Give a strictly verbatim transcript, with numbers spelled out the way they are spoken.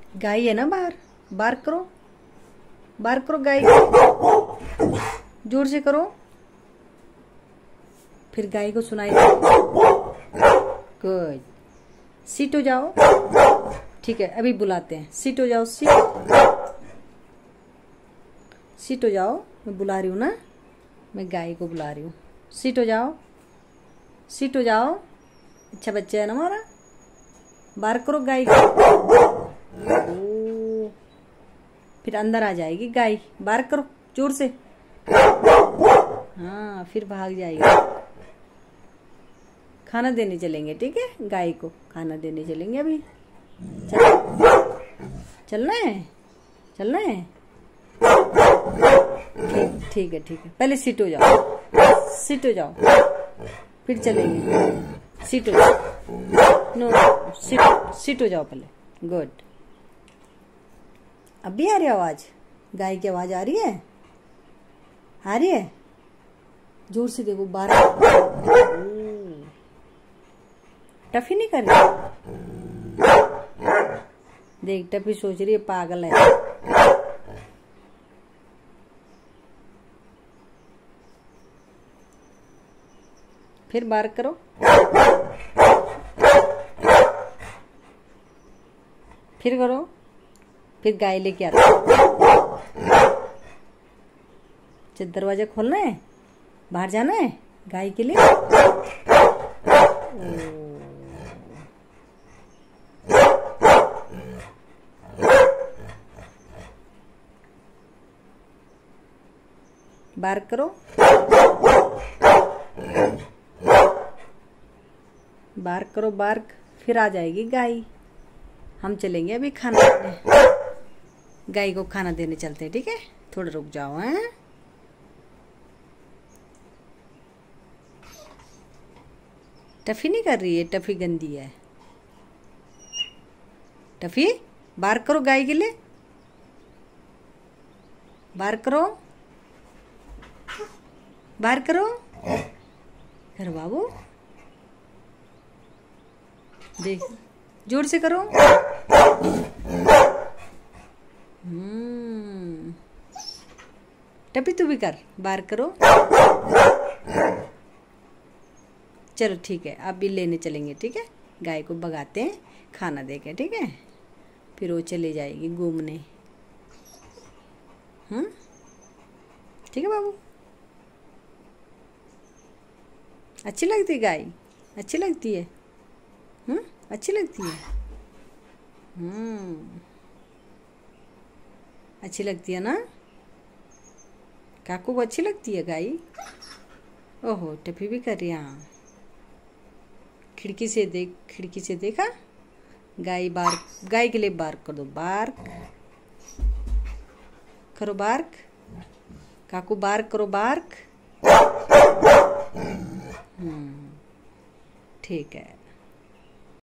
गाय है ना बाहर, बार्क करो, बार्क करो गाय, जोर से करो, फिर गाय को सुनाई दे। गुड, सीट हो जाओ। ठीक है, अभी बुलाते हैं, सीट हो जाओ, सीट सीट हो जाओ। मैं बुला रही हूँ ना, मैं गाय को बुला रही हूँ। सीट हो जाओ, सीट हो जाओ। अच्छा बच्चा है ना हमारा, बार्क करो गाय को। ओ, फिर अंदर आ जाएगी गाय, बार्क करो जोर से। हाँ, फिर भाग जाएगी। खाना देने चलेंगे, ठीक है, गाय को खाना देने चलेंगे अभी। चल, चलना है, चलना है। ठीक ठीक है, ठीक है, पहले सीट हो जाओ, सीट हो जाओ, फिर चलेंगे। सीट हो जाओ, नो सीट, सीट हो जाओ पहले। गुड, अब भी आ रही है आवाज, गाय की आवाज आ रही है, आ रही है। जोर से देखो, बारह। टफी नहीं कर रही, देख टफी सोच रही है पागल है। फिर बार्क करो, फिर करो, फिर गाय लेके आता। चल, दरवाजा खोलना है, बाहर जाना है गाय के लिए। बार्क करो, बार्क करो, बार्क। फिर आ जाएगी गाय। हम चलेंगे अभी खाना देने, गाय को खाना देने चलते हैं, ठीक है। थोड़ा रुक जाओ, हैं। टफी नहीं कर रही है, टफी गंदी है। टफी, बार्क करो गाय के लिए, बार्क करो, बार्क करो, करो बाबू, देख जोर से करो। हम्म, टपी तू भी कर, बार्क करो। चलो ठीक है, अब भी लेने चलेंगे, ठीक है। गाय को भगाते हैं खाना देके, ठीक है। फिर वो चले जाएगी घूमने। हम्म, ठीक है बाबू। अच्छी लगती है गाय, अच्छी लगती है। हम्म, अच्छी लगती है। हम्म, अच्छी लगती है ना, काकू को अच्छी लगती है गाय। ओहो, टफी भी कर रही है। हाँ, खिड़की से देख, खिड़की से देखा गाय। बार्क, गाय के लिए बार्क कर दो, बार्क करो, बार्क। काकू बार्क करो, बार्क। हम्म, ठीक है।